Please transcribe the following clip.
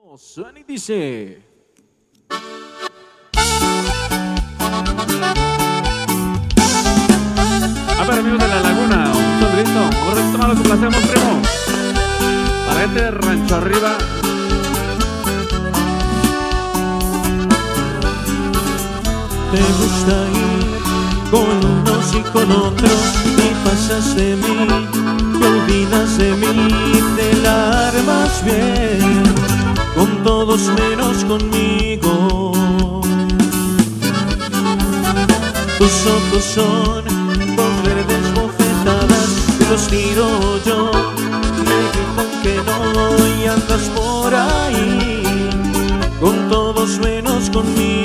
Suena y dice. A ver, amigos de La Laguna, un saludito, un ratito más lo complacemos, primo. Para gente de Rancho Arriba. Te gusta ir con unos y con otros y pasas de mí, te olvidas de mí, te larvas bien con todos menos conmigo. Tus ojos son dos verdes bofetadas y los tiro yo, me gritan que no y andas por ahí con todos menos conmigo.